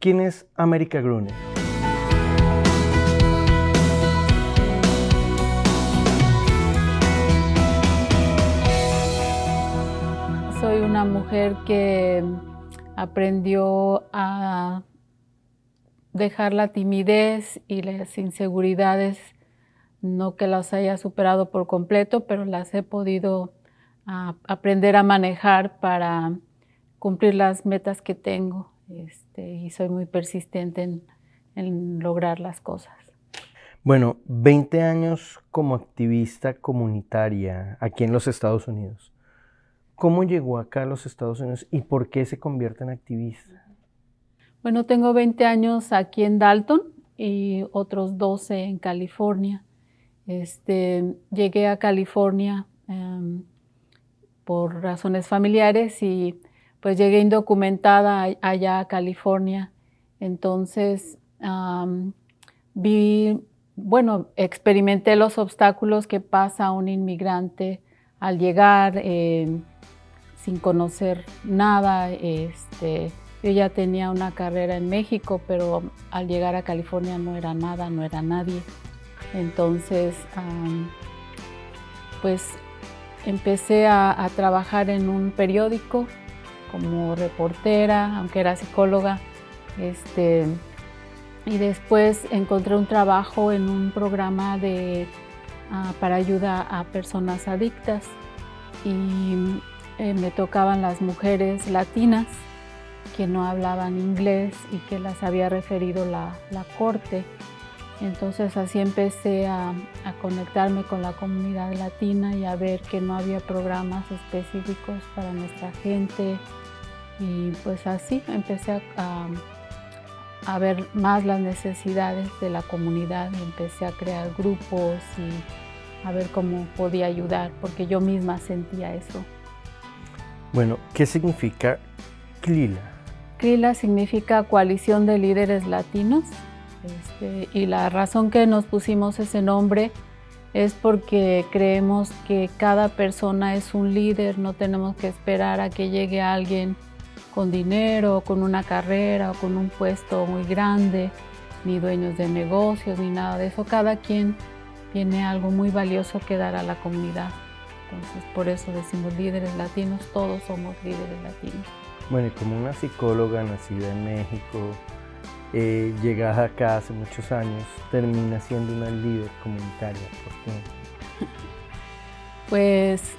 ¿Quién es America Gruner? Soy una mujer que aprendió a dejar la timidez y las inseguridades, no que las haya superado por completo, pero las he podido aprender a manejar para cumplir las metas que tengo, y soy muy persistente en lograr las cosas. Bueno, 20 años como activista comunitaria aquí en los Estados Unidos. ¿Cómo llegó acá a los Estados Unidos y por qué se convierte en activista? Bueno, tengo 20 años aquí en Dalton y otros 12 en California. Llegué a California por razones familiares y pues llegué indocumentada allá a California. Entonces experimenté los obstáculos que pasa un inmigrante al llegar sin conocer nada. Yo ya tenía una carrera en México, pero al llegar a California no era nada, no era nadie. Entonces, pues empecé a trabajar en un periódico como reportera, aunque era psicóloga. Y después encontré un trabajo en un programa para ayuda a personas adictas. Y me tocaban las mujeres latinas que no hablaban inglés y que las había referido la corte. Entonces así empecé a conectarme con la comunidad latina y a ver que no había programas específicos para nuestra gente. Y pues así empecé a ver más las necesidades de la comunidad y empecé a crear grupos y a ver cómo podía ayudar, porque yo misma sentía eso. Bueno, ¿qué significa CLILA? CLILA significa Coalición de Líderes Latinos, y la razón que nos pusimos ese nombre es porque creemos que cada persona es un líder, no tenemos que esperar a que llegue alguien con dinero, con una carrera o con un puesto muy grande, ni dueños de negocios, ni nada de eso. Cada quien tiene algo muy valioso que dar a la comunidad. Entonces, por eso decimos líderes latinos, todos somos líderes latinos. Bueno, y como una psicóloga nacida en México, llegada acá hace muchos años, termina siendo una líder comunitaria. ¿Por qué? Pues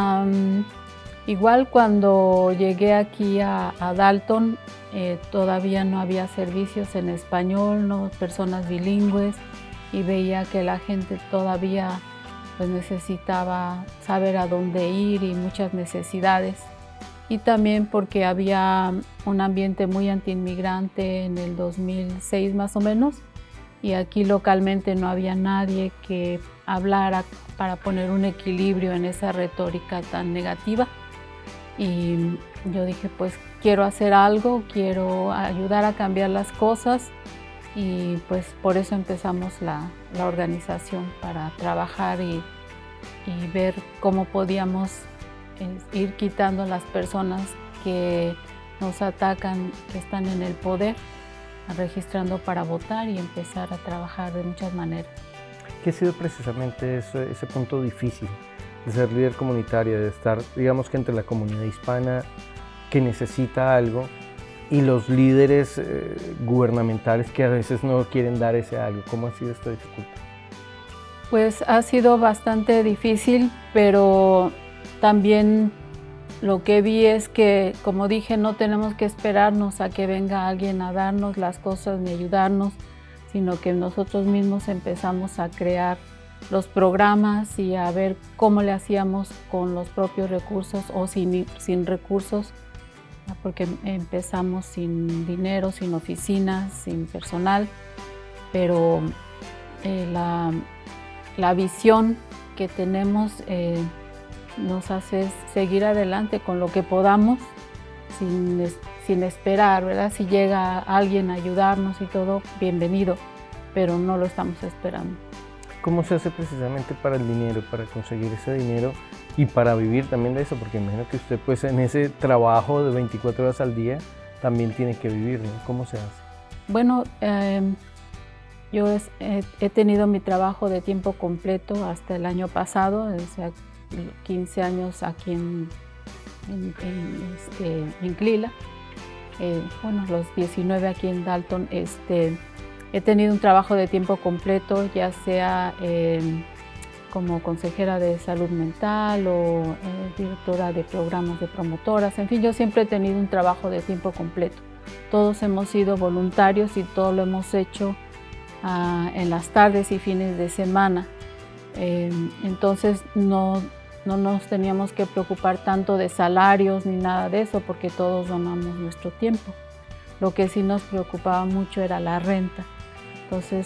igual cuando llegué aquí a Dalton, todavía no había servicios en español, no personas bilingües, y veía que la gente todavía pues necesitaba saber a dónde ir y muchas necesidades. Y también porque había un ambiente muy antiinmigrante en el 2006 más o menos, y aquí localmente no había nadie que hablara para poner un equilibrio en esa retórica tan negativa. Y yo dije, pues quiero hacer algo, quiero ayudar a cambiar las cosas, y pues por eso empezamos la organización, para trabajar y ver cómo podíamos ir quitando las personas que nos atacan, que están en el poder, registrando para votar y empezar a trabajar de muchas maneras. ¿Qué ha sido precisamente ese punto difícil de ser líder comunitaria, de estar, digamos que entre la comunidad hispana que necesita algo y los líderes gubernamentales que a veces no quieren dar ese algo? ¿Cómo ha sido esta dificultad? Pues ha sido bastante difícil, pero también lo que vi es que, como dije, no tenemos que esperarnos a que venga alguien a darnos las cosas ni ayudarnos, sino que nosotros mismos empezamos a crear los programas y a ver cómo le hacíamos con los propios recursos o sin recursos, porque empezamos sin dinero, sin oficinas, sin personal, pero la visión que tenemos nos hace seguir adelante con lo que podamos, sin esperar, ¿verdad? Si llega alguien a ayudarnos y todo, bienvenido, pero no lo estamos esperando. ¿Cómo se hace precisamente para el dinero, para conseguir ese dinero y para vivir también de eso? Porque imagino que usted pues en ese trabajo de 24 horas al día también tiene que vivir, ¿no? ¿Cómo se hace? Bueno, yo he tenido mi trabajo de tiempo completo hasta el año pasado, o sea, 15 años aquí en Clila. Bueno, los 19 aquí en Dalton. He tenido un trabajo de tiempo completo, ya sea como consejera de salud mental o directora de programas de promotoras. En fin, yo siempre he tenido un trabajo de tiempo completo. Todos hemos sido voluntarios y todo lo hemos hecho en las tardes y fines de semana. Entonces no nos teníamos que preocupar tanto de salarios ni nada de eso, porque todos donamos nuestro tiempo. Lo que sí nos preocupaba mucho era la renta. Entonces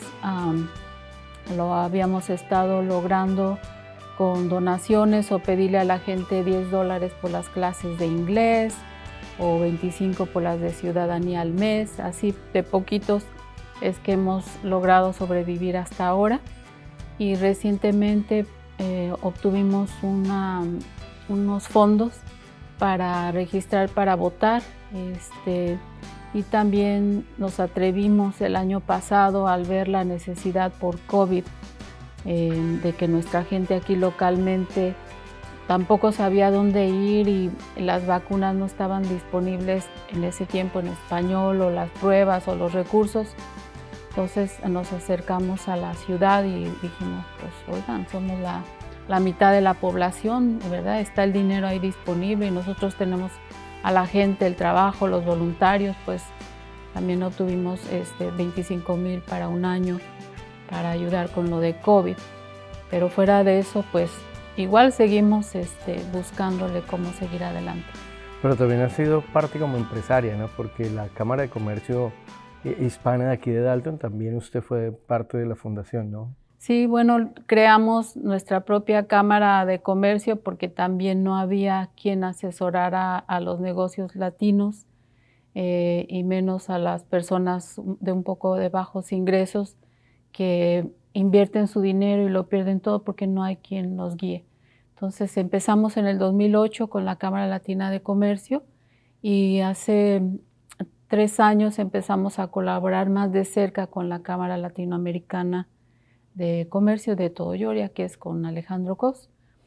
lo habíamos estado logrando con donaciones o pedirle a la gente $10 por las clases de inglés o 25 por las de ciudadanía al mes. Así de poquitos es que hemos logrado sobrevivir hasta ahora. Y recientemente obtuvimos unos fondos para registrar para votar. Y también nos atrevimos el año pasado, al ver la necesidad por COVID, de que nuestra gente aquí localmente tampoco sabía dónde ir y las vacunas no estaban disponibles en ese tiempo en español, o las pruebas o los recursos. Entonces nos acercamos a la ciudad y dijimos, pues oigan, somos la mitad de la población, ¿verdad? Está el dinero ahí disponible y nosotros tenemos a la gente, el trabajo, los voluntarios. Pues también obtuvimos 25,000 para un año para ayudar con lo de COVID. Pero fuera de eso, pues igual seguimos buscándole cómo seguir adelante. Pero también ha sido parte como empresaria, ¿no? Porque la Cámara de Comercio Hispana de aquí de Dalton, también usted fue parte de la fundación, ¿no? Sí, bueno, creamos nuestra propia Cámara de Comercio porque también no había quien asesorara a los negocios latinos y menos a las personas de un poco de bajos ingresos que invierten su dinero y lo pierden todo porque no hay quien los guíe. Entonces empezamos en el 2008 con la Cámara Latina de Comercio y hace 3 años empezamos a colaborar más de cerca con la Cámara Latinoamericana de Comercio de Todoyoria, que es con Alejandro Cos.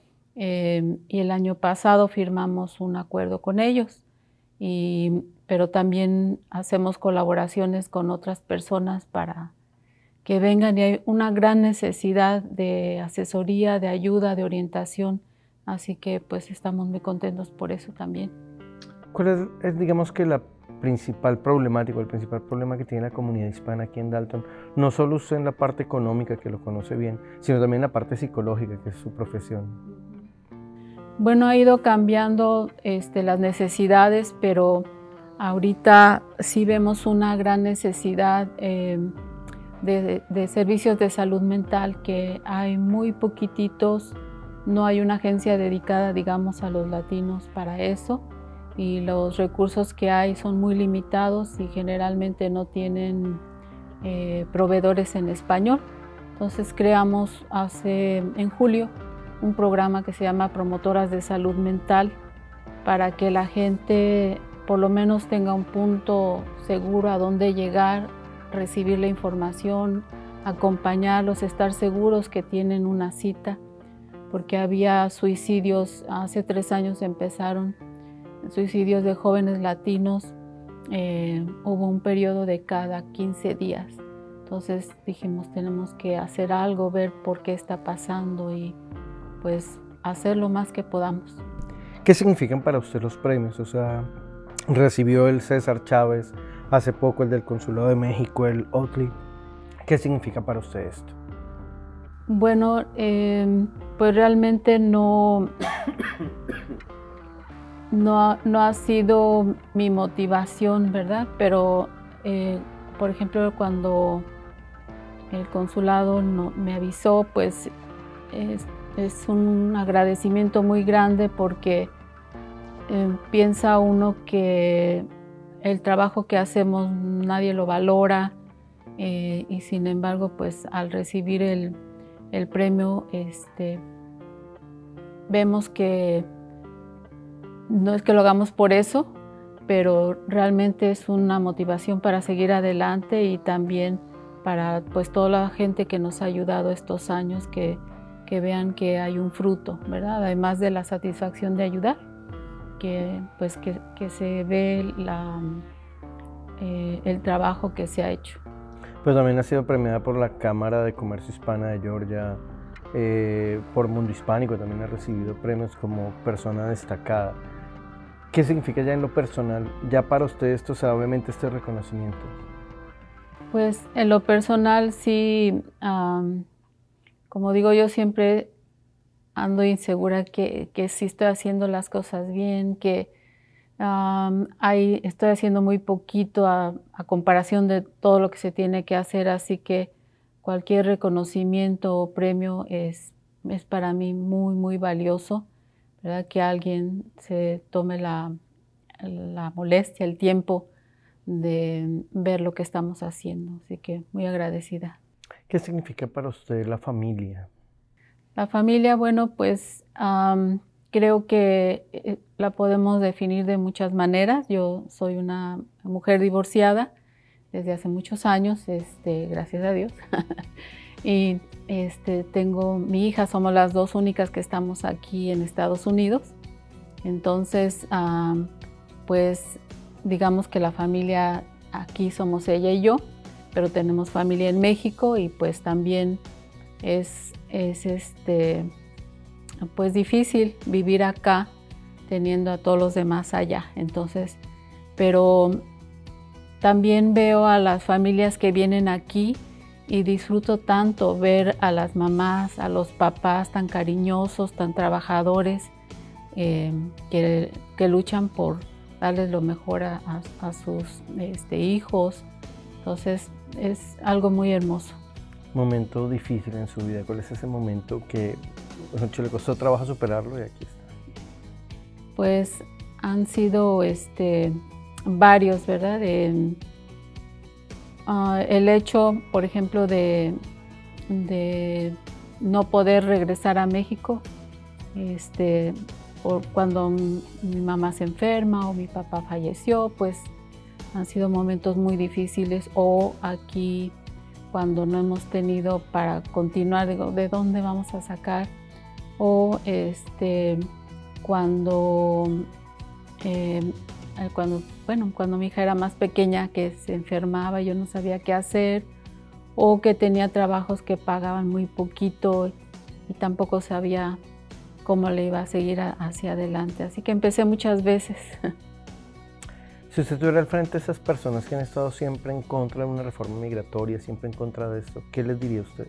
Y el año pasado firmamos un acuerdo con ellos, pero también hacemos colaboraciones con otras personas para que vengan, y hay una gran necesidad de asesoría, de ayuda, de orientación, así que pues estamos muy contentos por eso también. ¿Cuál es digamos que la principal problemática, el principal problema que tiene la comunidad hispana aquí en Dalton? No solo usted en la parte económica, que lo conoce bien, sino también en la parte psicológica, que es su profesión. Bueno, ha ido cambiando las necesidades, pero ahorita sí vemos una gran necesidad de servicios de salud mental, que hay muy poquititos, no hay una agencia dedicada, digamos, a los latinos para eso, y los recursos que hay son muy limitados y generalmente no tienen proveedores en español. Entonces creamos en julio un programa que se llama Promotoras de Salud Mental, para que la gente por lo menos tenga un punto seguro a dónde llegar, recibir la información, acompañarlos, estar seguros que tienen una cita, porque había suicidios, hace 3 años empezaron suicidios de jóvenes latinos, hubo un periodo de cada 15 días. Entonces dijimos, tenemos que hacer algo, ver por qué está pasando y pues hacer lo más que podamos. ¿Qué significan para usted los premios? O sea, recibió el César Chávez, hace poco el del Consulado de México, el Otley. ¿Qué significa para usted esto? Bueno, pues realmente no ha sido mi motivación, ¿verdad? Pero, por ejemplo, cuando el consulado me avisó, pues es un agradecimiento muy grande, porque piensa uno que el trabajo que hacemos nadie lo valora, y sin embargo, pues al recibir el premio, vemos que no es que lo hagamos por eso, pero realmente es una motivación para seguir adelante y también para pues toda la gente que nos ha ayudado estos años, que vean que hay un fruto, ¿verdad? Además de la satisfacción de ayudar, que se ve el trabajo que se ha hecho. Pues también ha sido premiada por la Cámara de Comercio Hispana de Georgia, por Mundo Hispánico, también ha recibido premios como persona destacada. ¿Qué significa ya en lo personal, ya para usted esto, o sea, obviamente este reconocimiento? Pues en lo personal sí, como digo, yo siempre ando insegura que si estoy haciendo las cosas bien, que estoy haciendo muy poquito a comparación de todo lo que se tiene que hacer, así que cualquier reconocimiento o premio es para mí muy, muy valioso, ¿verdad? Que alguien se tome la molestia, el tiempo de ver lo que estamos haciendo, así que muy agradecida. ¿Qué significa para usted la familia? La familia, bueno, pues creo que la podemos definir de muchas maneras. Yo soy una mujer divorciada desde hace muchos años, gracias a Dios. Y tengo mi hija, somos las dos únicas que estamos aquí en Estados Unidos. Entonces, pues digamos que la familia aquí somos ella y yo, pero tenemos familia en México y pues también es pues difícil vivir acá teniendo a todos los demás allá. Entonces, pero también veo a las familias que vienen aquí y disfruto tanto ver a las mamás, a los papás tan cariñosos, tan trabajadores, que luchan por darles lo mejor a sus hijos. Entonces, es algo muy hermoso. Momento difícil en su vida, ¿cuál es ese momento que le costó trabajo superarlo y aquí está? Pues han sido varios, ¿verdad? El hecho, por ejemplo, de no poder regresar a México, cuando mi mamá se enferma o mi papá falleció, pues han sido momentos muy difíciles, o aquí cuando no hemos tenido para continuar, digo, ¿de dónde vamos a sacar? O cuando mi hija era más pequeña, que se enfermaba, yo no sabía qué hacer, o que tenía trabajos que pagaban muy poquito y tampoco sabía cómo le iba a seguir hacia adelante. Así que empecé muchas veces. Si usted estuviera al frente de esas personas que han estado siempre en contra de una reforma migratoria, siempre en contra de esto, ¿qué les diría usted?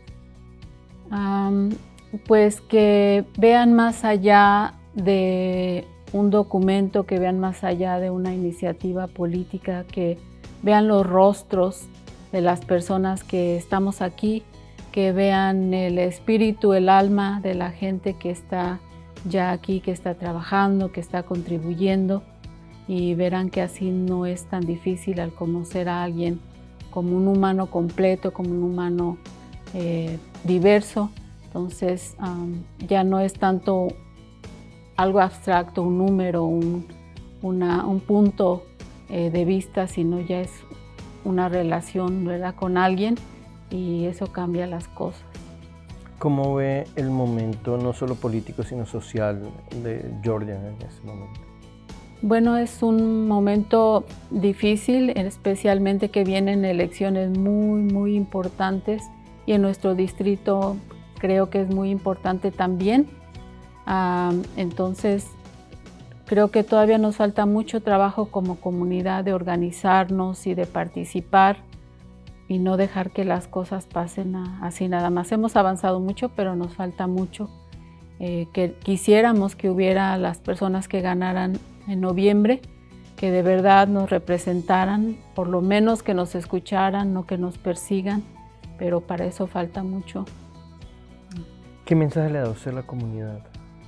Pues que vean más allá de un documento, que vean más allá de una iniciativa política, que vean los rostros de las personas que estamos aquí, que vean el espíritu, el alma de la gente que está ya aquí, que está trabajando, que está contribuyendo, y verán que así no es tan difícil al conocer a alguien como un humano completo, como un humano diverso. Entonces ya no es tanto algo abstracto, un número, un punto de vista, sino ya es una relación, ¿verdad?, con alguien, y eso cambia las cosas. ¿Cómo ve el momento, no solo político, sino social de Georgia en ese momento? Bueno, es un momento difícil, especialmente que vienen elecciones muy, muy importantes, y en nuestro distrito creo que es muy importante también. Entonces, creo que todavía nos falta mucho trabajo como comunidad de organizarnos y de participar y no dejar que las cosas pasen así nada más. Hemos avanzado mucho, pero nos falta mucho. Que quisiéramos que hubiera las personas que ganaran en noviembre, que de verdad nos representaran, por lo menos que nos escucharan, no que nos persigan, pero para eso falta mucho. ¿Qué mensaje le da usted a la comunidad?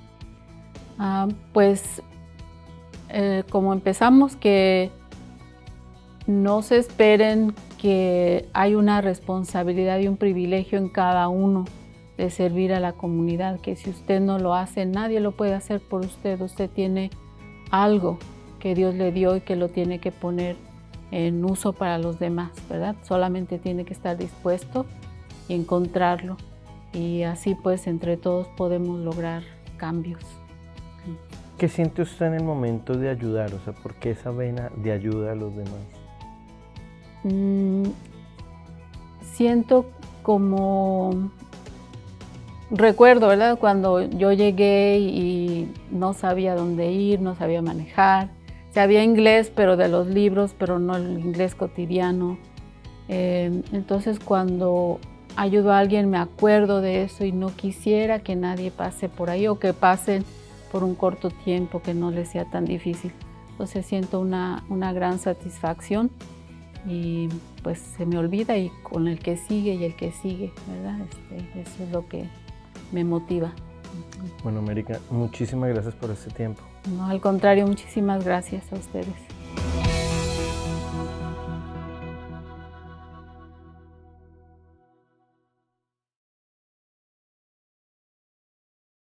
Pues como empezamos, que no se esperen que hay una responsabilidad y un privilegio en cada uno de servir a la comunidad, que si usted no lo hace, nadie lo puede hacer por usted. Usted tiene algo que Dios le dio y que lo tiene que poner en uso para los demás, ¿verdad? Solamente tiene que estar dispuesto y encontrarlo. Y así pues entre todos podemos lograr cambios. ¿Qué siente usted en el momento de ayudar? O sea, ¿por qué esa vena de ayuda a los demás? Siento como... Recuerdo, ¿verdad? Cuando yo llegué y no sabía dónde ir, no sabía manejar. Sabía inglés, pero de los libros, pero no el inglés cotidiano. Entonces, cuando ayudo a alguien, me acuerdo de eso y no quisiera que nadie pase por ahí o que pasen por un corto tiempo, que no les sea tan difícil. Entonces, siento una gran satisfacción y pues se me olvida y con el que sigue y el que sigue, ¿verdad? Eso es lo que me motiva. Bueno, América, muchísimas gracias por este tiempo. No, al contrario, muchísimas gracias a ustedes.